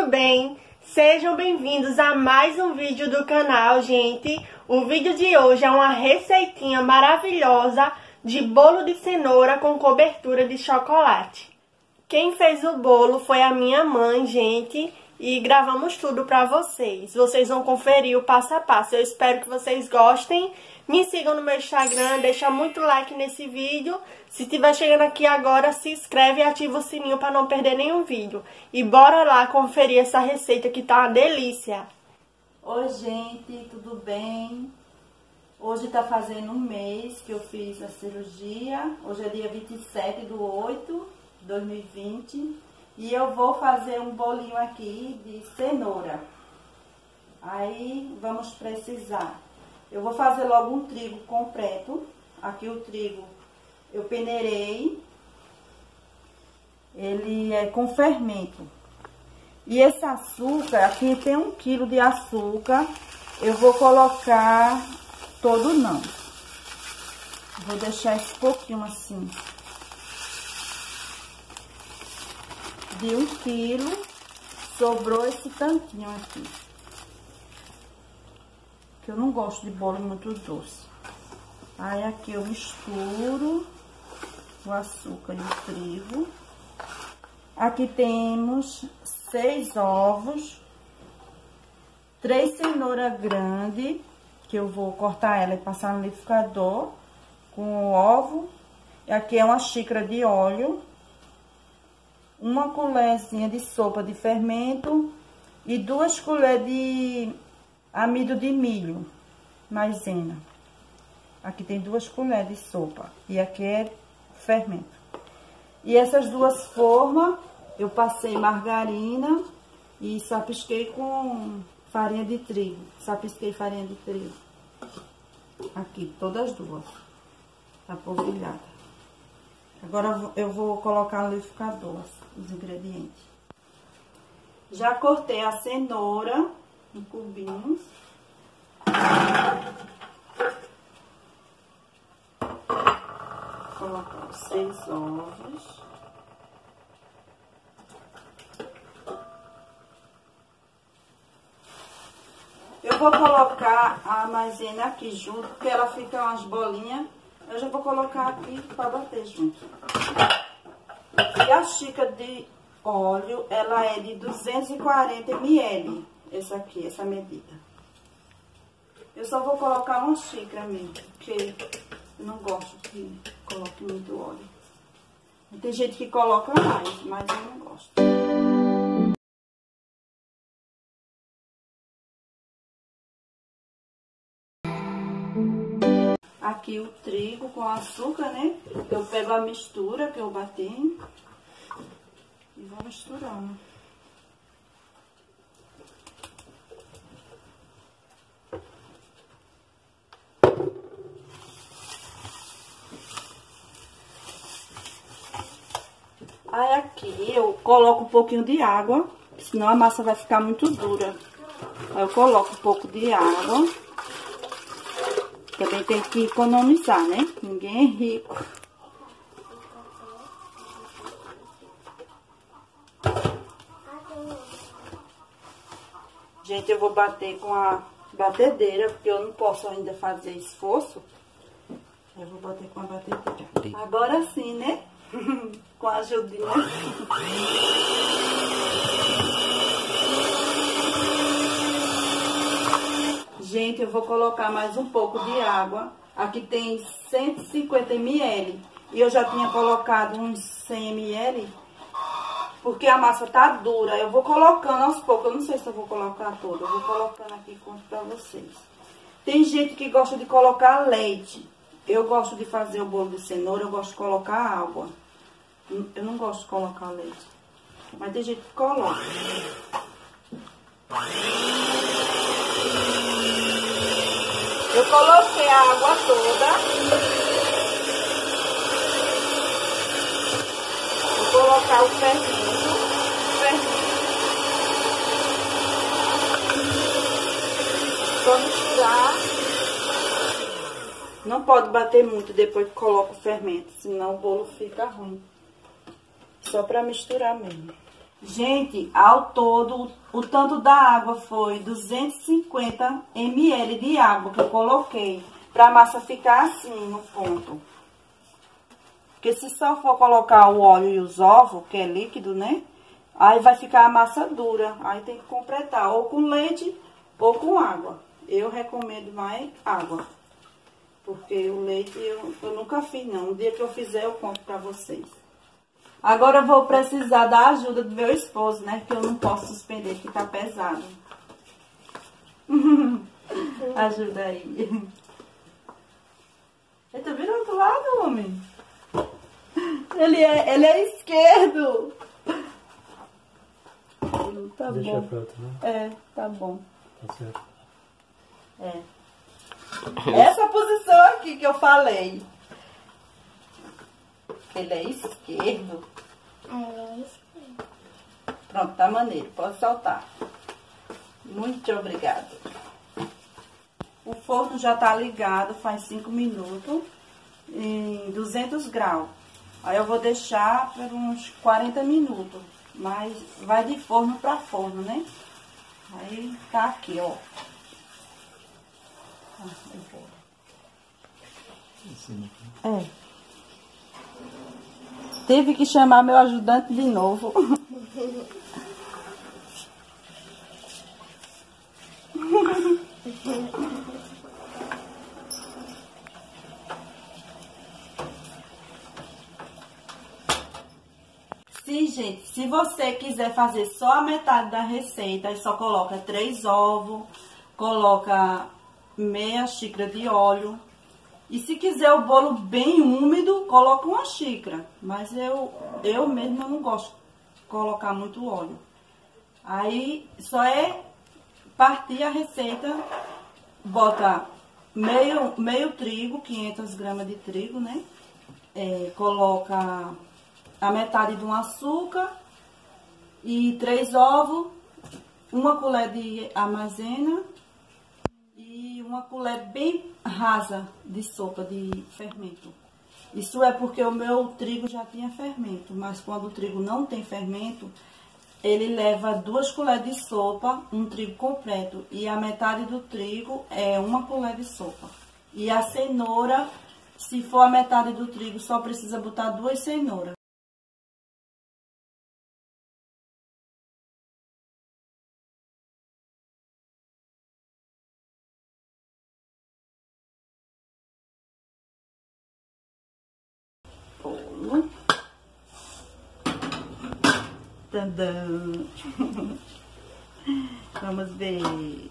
tudo bem? Sejam bem-vindos a mais um vídeo do canal, gente. O vídeo de hoje é uma receitinha maravilhosa de bolo de cenoura com cobertura de chocolate. Quem fez o bolo foi a minha mãe, gente, e gravamos tudo pra vocês. Vocês vão conferir o passo a passo. Eu espero que vocês gostem. Me sigam no meu Instagram, deixa muito like nesse vídeo. Se estiver chegando aqui agora, se inscreve e ativa o sininho para não perder nenhum vídeo. E bora lá conferir essa receita que tá uma delícia. Oi, gente, tudo bem? Hoje tá fazendo um mês que eu fiz a cirurgia. Hoje é dia 27/8/2020. E eu vou fazer um bolinho aqui de cenoura. Aí, vamos precisar. Eu vou fazer logo um trigo completo. Aqui o trigo eu peneirei. Ele é com fermento. E esse açúcar, aqui tem 1 quilo de açúcar. Eu vou colocar todo não. Vou deixar esse pouquinho assim. De 1 quilo, sobrou esse tantinho aqui. Que eu não gosto de bolo muito doce. Aí aqui eu misturo o açúcar e o trigo. Aqui temos 6 ovos, 3 cenouras grandes, que eu vou cortar ela e passar no liquidificador com o ovo. E aqui é 1 xícara de óleo, 1 colherzinha de sopa de fermento e 2 colheres de amido de milho, maisena. Aqui tem 2 colheres de sopa e aqui é fermento. E essas 2 formas eu passei margarina e sapisquei com farinha de trigo. Sapisquei farinha de trigo. Aqui, todas as 2. Tá polvilhada. Agora eu vou colocar no liquidificador os ingredientes. Já cortei a cenoura em cubinhos. Vou colocar os 6 ovos. Eu vou colocar a maisena aqui junto, porque ela fica umas bolinhas. Eu já vou colocar aqui para bater junto. E a xícara de óleo, ela é de 240 ml. Essa aqui, essa medida. Eu só vou colocar 1 xícara mesmo, porque eu não gosto que coloque muito óleo. Tem gente que coloca mais, mas eu não gosto. Aqui o trigo com açúcar, né? Eu pego a mistura que eu bati e vou misturando. Aí aqui eu coloco um pouquinho de água, senão a massa vai ficar muito dura. Aí eu coloco um pouco de água. Também tem que economizar, né? Ninguém é rico. Gente, eu vou bater com a batedeira, porque eu não posso ainda fazer esforço. Eu vou bater com a batedeira. Agora sim, né? Com a ajudinha. Gente, eu vou colocar mais um pouco de água. Aqui tem 150 ml. E eu já tinha colocado uns 100 ml. Porque a massa tá dura. Eu vou colocando aos poucos. Eu não sei se eu vou colocar toda. Eu vou colocando aqui e conto pra vocês. Tem gente que gosta de colocar leite. Eu gosto de fazer o bolo de cenoura. Eu gosto de colocar água. Eu não gosto de colocar leite. Mas tem gente que coloca. Eu coloquei a água toda. Vou colocar o fermento. Vou misturar. Não pode bater muito depois que coloca o fermento, senão o bolo fica ruim. Só pra misturar mesmo. Gente, ao todo, o tanto da água foi 250 ml de água que eu coloquei. Pra massa ficar assim, no ponto. Porque se só for colocar o óleo e os ovos, que é líquido, né? Aí vai ficar a massa dura. Aí tem que completar ou com leite ou com água. Eu recomendo mais água. Porque o leite eu nunca fiz, não. Um dia que eu fizer, eu conto pra vocês. Agora eu vou precisar da ajuda do meu esposo, né? Que eu não posso suspender, que tá pesado. Ajuda aí. Ele tá virando outro lado, homem? Ele é esquerdo. Tá Deixa bom. pra outra, né? É, tá bom. Tá certo. É. Essa posição aqui que eu falei. Ele é esquerdo. Pronto, tá maneiro. Pode soltar. Muito obrigada. O forno já tá ligado faz 5 minutos em 200 graus. Aí eu vou deixar por uns 40 minutos. Mas vai de forno pra forno, né? Aí tá aqui, ó. É. Teve que chamar meu ajudante de novo. Sim, gente, se você quiser fazer só a metade da receita, aí só coloca 3 ovos, coloca meia xícara de óleo. E se quiser o bolo bem úmido, coloca 1 xícara. Mas eu mesmo não gosto de colocar muito óleo. Aí só é partir a receita, bota meio trigo, 500 gramas de trigo, né? Coloca a metade de um açúcar e 3 ovos, 1 colher de maisena e 1 colher bem rasa de sopa de fermento. Isso é porque o meu trigo já tinha fermento, mas quando o trigo não tem fermento, ele leva 2 colheres de sopa, um trigo completo, e a metade do trigo é 1 colher de sopa. E a cenoura, se for a metade do trigo, só precisa botar 2 cenouras. Bolo. Tadã. Vamos ver.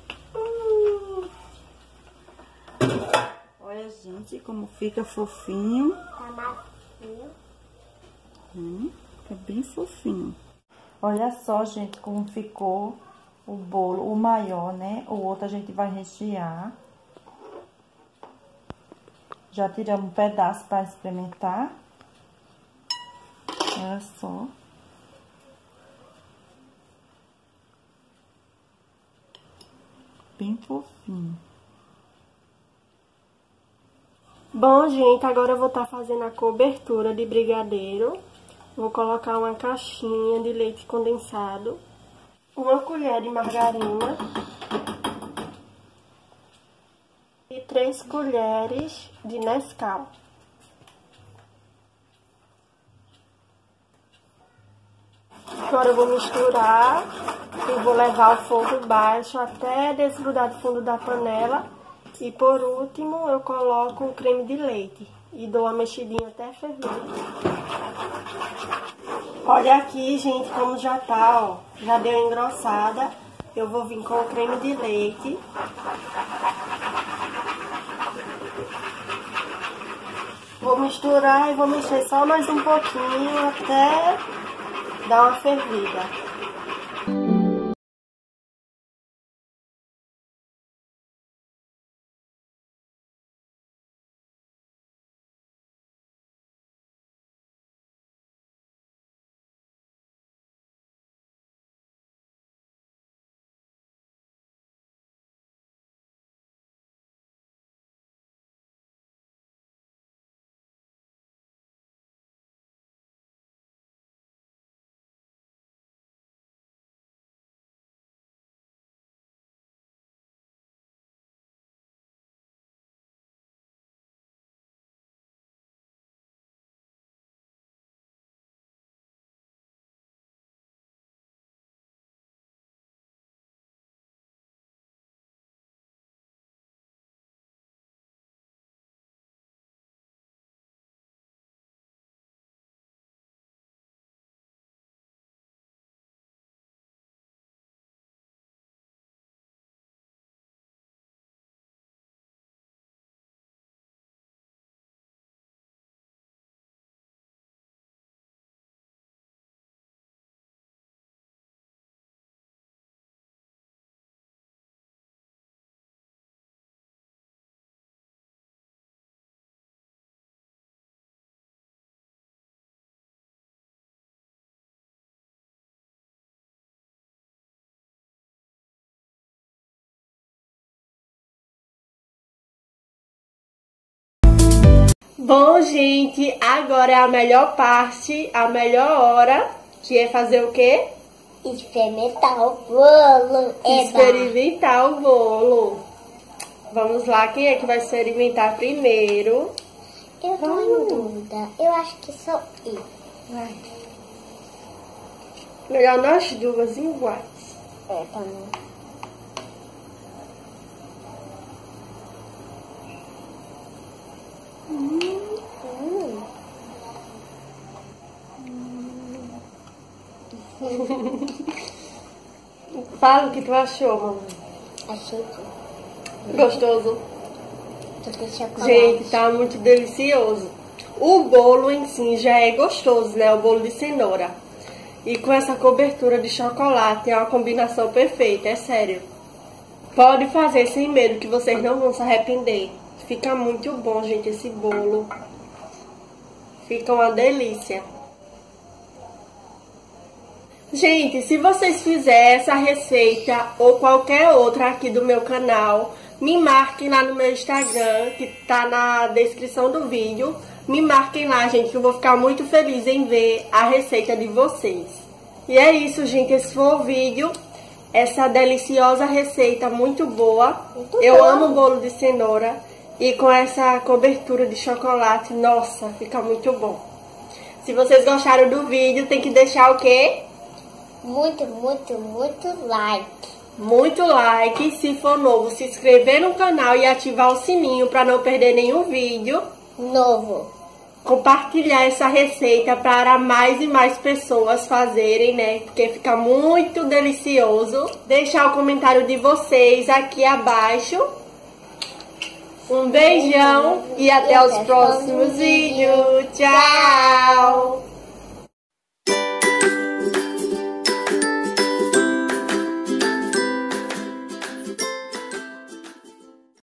Olha, gente, como fica fofinho. Tá macio. Fica bem fofinho. Olha só, gente, como ficou o bolo, o maior, né? O outro a gente vai rechear. Já tiramos um pedaço para experimentar. Olha só. Bem fofinho. Bom, gente, agora eu vou estar fazendo a cobertura de brigadeiro. Vou colocar uma caixinha de leite condensado, 1 colher de margarina e 3 colheres de Nescau. Agora eu vou misturar e vou levar ao fogo baixo até desgrudar do fundo da panela. E por último eu coloco o creme de leite e dou uma mexidinha até ferver. Olha aqui, gente, como já tá, ó. Já deu engrossada. Eu vou vir com o creme de leite. Vou misturar e vou mexer só mais um pouquinho até dar uma fervida. Bom, gente, agora é a melhor parte, a melhor hora, que é fazer o quê? Experimentar o bolo. Experimentar o bolo. Vamos lá, quem é que vai experimentar primeiro? Eu tô em dúvida. Eu acho que sou eu. Vai. Melhor nós duas iguais. É, tá bom. Fala o que tu achou, mamãe. Achei tudo. Gostoso? Tô com chocolate. Gente, tá muito delicioso. O bolo em si já é gostoso, né? O bolo de cenoura. E com essa cobertura de chocolate é uma combinação perfeita, é sério. Pode fazer sem medo que vocês não vão se arrepender. Fica muito bom, gente, esse bolo. Fica uma delícia. Gente, se vocês fizerem essa receita ou qualquer outra aqui do meu canal, me marquem lá no meu Instagram, que tá na descrição do vídeo. Me marquem lá, gente, que eu vou ficar muito feliz em ver a receita de vocês. E é isso, gente, esse foi o vídeo. Essa deliciosa receita muito boa. Eu amo bolo de cenoura. E com essa cobertura de chocolate, nossa, fica muito bom. Se vocês gostaram do vídeo, tem que deixar o quê? Muito like. Muito like. Se for novo, se inscrever no canal e ativar o sininho para não perder nenhum vídeo Novo. Compartilhar essa receita para mais e mais pessoas fazerem, né? Porque fica muito delicioso. Deixar o comentário de vocês aqui abaixo. Um beijão e até os próximos vídeos. Tchau!